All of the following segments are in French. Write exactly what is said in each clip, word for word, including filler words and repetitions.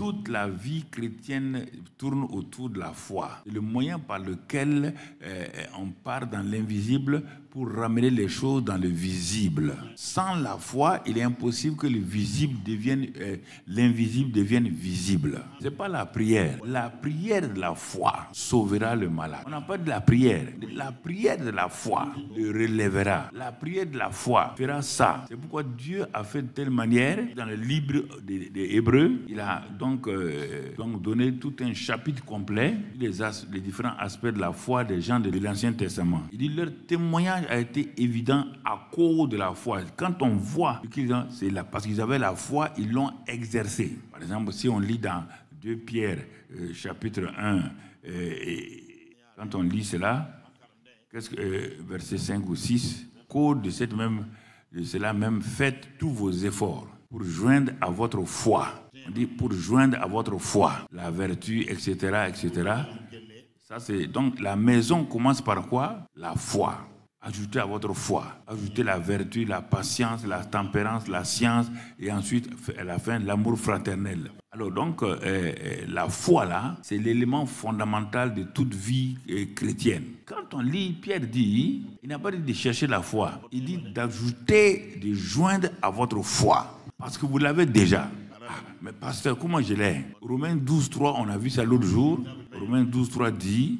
toute la vie chrétienne tourne autour de la foi. C'est le moyen par lequel euh, on part dans l'invisible pour ramener les choses dans le visible. Sans la foi, il est impossible que le visible devienne, euh, l'invisible devienne visible. Ce n'est pas la prière. La prière de la foi sauvera le malade. On n'a pas de la prière. La prière de la foi le relèvera. La prière de la foi fera ça. C'est pourquoi Dieu a fait de telle manière, dans le livre des, des Hébreux, il a donc, euh, donc donné tout un chapitre complet, les, as, les différents aspects de la foi des gens de l'Ancien Testament. Il dit leur témoignage a été évident à cause de la foi. Quand on voit qu'ils ont, c'est là, parce qu'ils avaient la foi, ils l'ont exercée. Par exemple, si on lit dans deux Pierre, euh, chapitre un, euh, et quand on lit cela, qu'est-ce que, euh, verset cinq ou six, cause de, cette même, de cela même, faites tous vos efforts pour joindre à votre foi. On dit pour joindre à votre foi la vertu, et cetera, et cetera. Ça, c'est, donc la maison commence par quoi? La foi. Ajoutez à votre foi, ajoutez la vertu, la patience, la tempérance, la science, et ensuite, à la fin, l'amour fraternel. Alors donc, euh, la foi là, c'est l'élément fondamental de toute vie euh, chrétienne. Quand on lit, Pierre dit, il n'a pas dit de chercher la foi, il dit d'ajouter, de joindre à votre foi, parce que vous l'avez déjà. Ah, mais pasteur, comment je l'ai? Romains douze, trois, on a vu ça l'autre jour. Romains douze, trois dit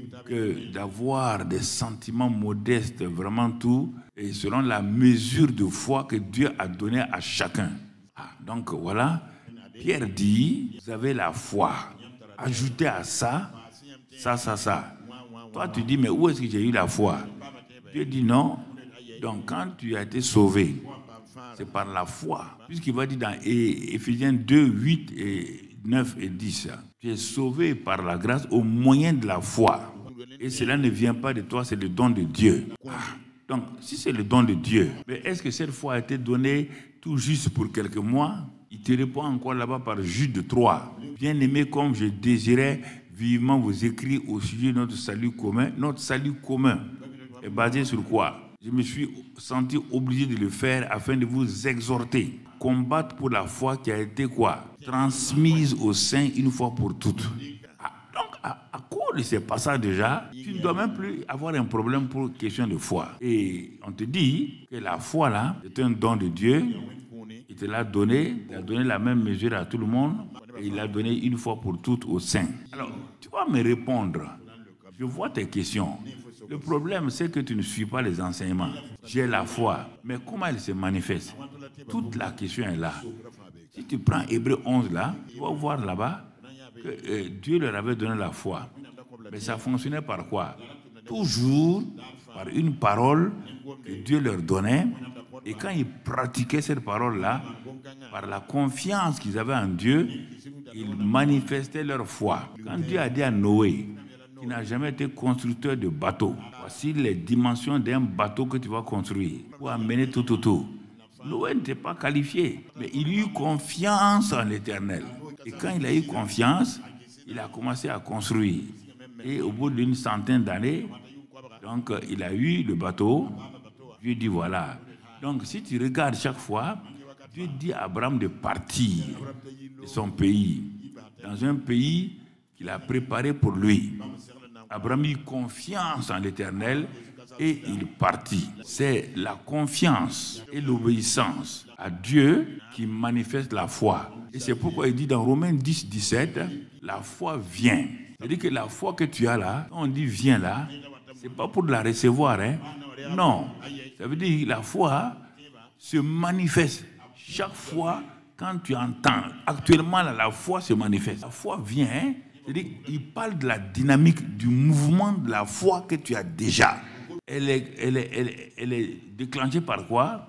que d'avoir des sentiments modestes, vraiment tout, et selon la mesure de foi que Dieu a donnée à chacun. Ah, donc voilà, Pierre dit, vous avez la foi. Ajoutez à ça, ça, ça, ça. Toi, tu dis, mais où est-ce que j'ai eu la foi? Dieu dit non. Donc, quand tu as été sauvé, c'est par la foi. Puisqu'il va dire dans Éphésiens deux, huit et neuf et dix, tu es sauvé par la grâce au moyen de la foi. Et cela ne vient pas de toi, c'est le don de Dieu. Ah, donc, si c'est le don de Dieu, mais est-ce que cette foi a été donnée tout juste pour quelques mois? Il te répond encore là-bas par Jude trois. Bien-aimé, comme je désirais vivement vous écrire au sujet de notre salut commun. Notre salut commun est basé sur quoi? Je me suis senti obligé de le faire afin de vous exhorter. Combattre pour la foi qui a été quoi? Transmise aux saints une fois pour toutes. Ah, donc, à, à cause de ces passages déjà, tu ne dois même plus avoir un problème pour question de foi. Et on te dit que la foi là, c'est un don de Dieu. Il te l'a donné, il a donné la même mesure à tout le monde et il l'a donné une fois pour toutes aux saints. Alors, tu vas me répondre. Je vois tes questions. Le problème, c'est que tu ne suis pas les enseignements. J'ai la foi, mais comment elle se manifeste? Toute la question est là. Si tu prends Hébreux onze là, tu vas voir là-bas que euh, Dieu leur avait donné la foi. Mais ça fonctionnait par quoi? Toujours par une parole que Dieu leur donnait. Et quand ils pratiquaient cette parole-là, par la confiance qu'ils avaient en Dieu, ils manifestaient leur foi. Quand Dieu a dit à Noé, qui n'a jamais été constructeur de bateau, voici les dimensions d'un bateau que tu vas construire pour amener tout, tout, tout. Noé n'était pas qualifié, mais il eut confiance en l'Éternel. Et quand il a eu confiance, il a commencé à construire. Et au bout d'une centaine d'années, donc il a eu le bateau. Dieu dit voilà. Donc si tu regardes chaque fois, Dieu dit à Abraham de partir de son pays, dans un pays qu'il a préparé pour lui. Abraham eut confiance en l'Éternel et il partit. C'est la confiance et l'obéissance à Dieu qui manifeste la foi. Et c'est pourquoi il dit dans Romains dix, dix-sept, la foi vient. C'est-à-dire que la foi que tu as là, quand on dit viens là, c'est pas pour la recevoir, hein? Non. Ça veut dire que la foi se manifeste chaque fois quand tu entends. Actuellement, là, la foi se manifeste. La foi vient, hein? C'est-à-dire qu'il parle de la dynamique, du mouvement de la foi que tu as déjà. Elle est, elle est, elle est, elle est déclenchée par quoi?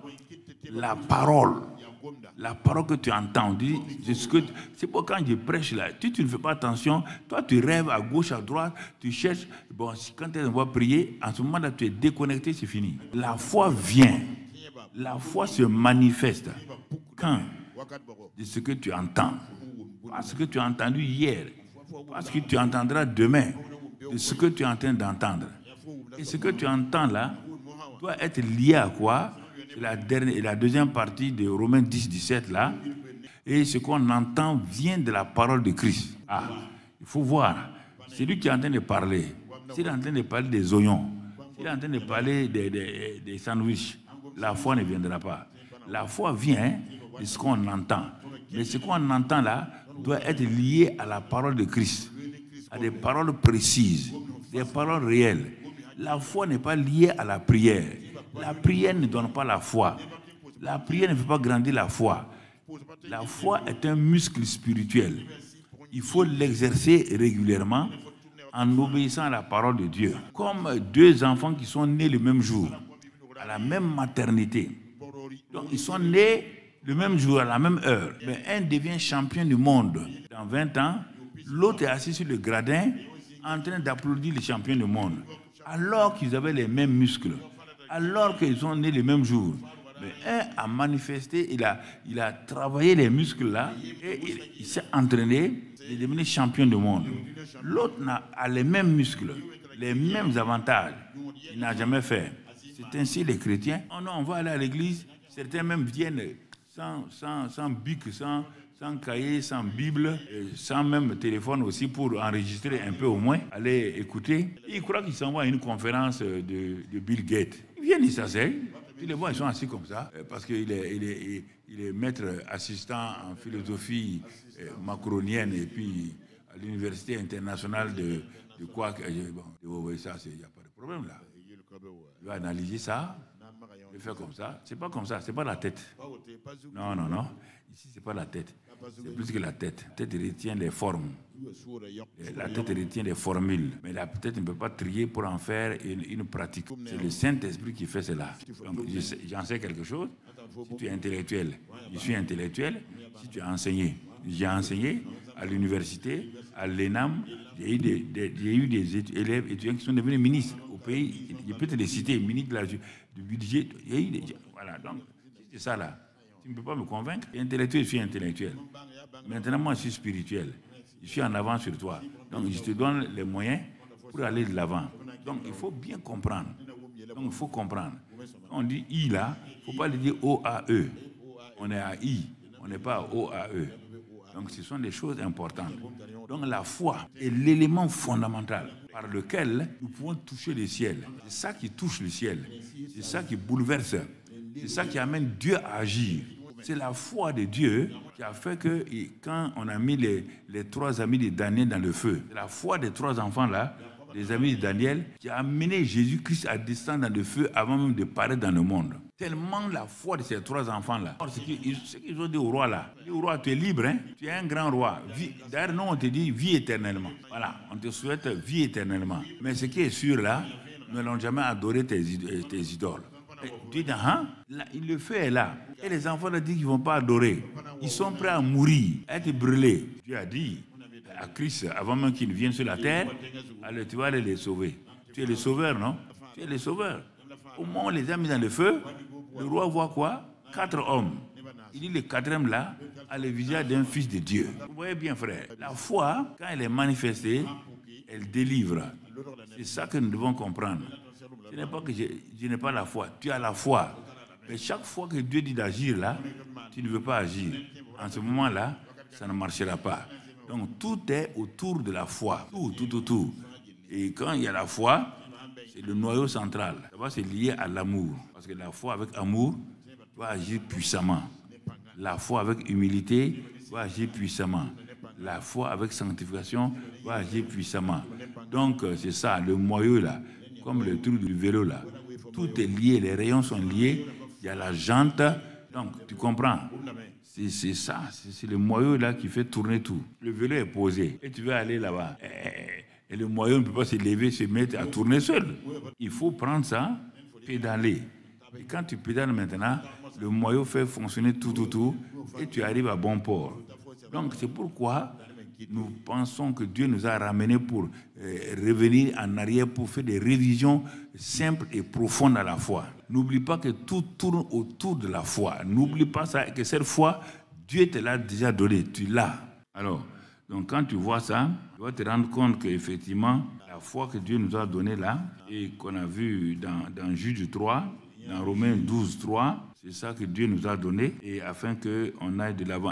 La parole. La parole que tu entends. C'est pour quand je prêche là, tu, tu ne fais pas attention, toi tu rêves à gauche, à droite, tu cherches. Bon, quand tu vas prier, en ce moment-là, tu es déconnecté, c'est fini. La foi vient. La foi se manifeste. Quand? De ce que tu entends. Pas ce que tu as entendu hier. Pas ce que tu entendras demain. De ce que tu es en train d'entendre. Et ce que tu entends là doit être lié à quoi? C'est la, dernière, la deuxième partie de Romains dix, dix-sept là. Et ce qu'on entend vient de la parole de Christ. Ah, il faut voir. C'est lui qui est en train de parler. S'il est en train de parler des oignons, s'il est en train de parler des, des, des sandwichs, la foi ne viendra pas. La foi vient de ce qu'on entend. Mais ce qu'on entend là doit être lié à la parole de Christ, à des paroles précises, des paroles réelles. La foi n'est pas liée à la prière. La prière ne donne pas la foi. La prière ne fait pas grandir la foi. La foi est un muscle spirituel. Il faut l'exercer régulièrement en obéissant à la parole de Dieu. Comme deux enfants qui sont nés le même jour, à la même maternité. Donc ils sont nés le même jour, à la même heure. Mais un devient champion du monde dans vingt ans, l'autre est assis sur le gradin en train d'applaudir le champion du monde. Alors qu'ils avaient les mêmes muscles, alors qu'ils sont nés le même jour. Mais un a manifesté, il a, il a travaillé les muscles là, et il, il s'est entraîné, il est devenu champion du monde. L'autre a les mêmes muscles, les mêmes avantages. Il n'a jamais fait. C'est ainsi les chrétiens. Oh non, on va aller à l'église, certains même viennent sans, sans, sans bic, sans, sans cahier, sans Bible, sans même téléphone aussi pour enregistrer un peu au moins, aller écouter. Ils croient qu'ils s'en vont à une conférence de, de Bill Gates. Ils viennent, ils s'asseyent. Tous les mois, ils sont assis comme ça, parce qu'il est, il est, il est maître assistant en philosophie macronienne et puis à l'université internationale de, de quoi. Bon, ça, il n'y a pas de problème là. Il va analyser ça, il fait comme ça. C'est pas comme ça, c'est pas la tête. Non, non, non. Ici, c'est pas la tête. C'est plus que la tête. La tête retient les formes. La tête retient les formules. Mais la tête ne peut pas trier pour en faire une, une pratique. C'est le Saint-Esprit qui fait cela. Donc, j'en sais quelque chose. Si tu es intellectuel, je suis intellectuel. Si tu as enseigné, j'ai enseigné à l'université, à l'ENAM. J'ai eu des, des, j'ai eu des élèves étudiants qui sont devenus ministres au pays. Je peux te les citer, ministre de la, du budget. J'ai eu des, voilà, donc c'est ça là. Tu ne peux pas me convaincre. Intellectuel, je suis intellectuel. Maintenant, moi, je suis spirituel. Je suis en avant sur toi. Donc, je te donne les moyens pour aller de l'avant. Donc, il faut bien comprendre. Donc, il faut comprendre. Quand on dit I là, il ne faut pas le dire O A E. On est à I. On n'est pas à O A E. Donc, ce sont des choses importantes. Donc, la foi est l'élément fondamental par lequel nous pouvons toucher le ciel. C'est ça qui touche le ciel. C'est ça qui bouleverse. C'est ça qui amène Dieu à agir. C'est la foi de Dieu qui a fait que quand on a mis les, les trois amis de Daniel dans le feu, c'est la foi des trois enfants-là, les amis de Daniel, qui a amené Jésus-Christ à descendre dans le feu avant même de paraître dans le monde. Tellement la foi de ces trois enfants-là. Ce qu'ils ont dit au roi là, au roi, tu es libre, hein? Tu es un grand roi. D'ailleurs, nous, on te dit vie éternellement. Voilà, on te souhaite vie éternellement. Mais ce qui est sûr là, nous n'allons jamais adorer tes, tes idoles. Tu dis, hein? Là, le feu est là. Et les enfants ont dit qu'ils ne vont pas adorer. Ils sont prêts à mourir, à être brûlés. Dieu a dit à Christ, avant même qu'il vienne sur la terre, allez, tu vas aller les sauver. Tu es le sauveur, non? Tu es le sauveur. Au moment où on les a mis dans le feu, le roi voit quoi? Quatre hommes. Il dit, le quatrième là a le visage d'un fils de Dieu. Vous voyez bien, frère. La foi, quand elle est manifestée, elle délivre. C'est ça que nous devons comprendre. Ce n'est pas que je, je n'ai pas la foi. Tu as la foi. Mais chaque fois que Dieu dit d'agir là, tu ne veux pas agir. En ce moment-là, ça ne marchera pas. Donc tout est autour de la foi. Tout, tout, tout, tout. Et quand il y a la foi, c'est le noyau central. D'abord, c'est lié à l'amour. Parce que la foi avec amour doit agir puissamment. La foi avec humilité doit agir puissamment. La foi avec sanctification doit agir puissamment. Donc c'est ça, le noyau là. Comme le trou du vélo là. Tout est lié, les rayons sont liés, il y a la jante. Donc, tu comprends? C'est ça, c'est le moyeu là qui fait tourner tout. Le vélo est posé et tu veux aller là-bas. Et le moyeu ne peut pas se lever, se mettre à tourner seul. Il faut prendre ça, pédaler. Et quand tu pédales maintenant, le moyeu fait fonctionner tout, tout, tout, et tu arrives à bon port. Donc, c'est pourquoi nous pensons que Dieu nous a ramenés pour euh, revenir en arrière, pour faire des révisions simples et profondes à la foi. N'oublie pas que tout tourne autour de la foi. N'oublie pas ça, que cette foi, Dieu te l'a déjà donné. Tu l'as. Alors, donc quand tu vois ça, tu vas te rendre compte qu'effectivement, la foi que Dieu nous a donnée là, et qu'on a vu dans, dans Jude trois, dans Romains douze, trois, c'est ça que Dieu nous a donné, et afin qu'on aille de l'avant.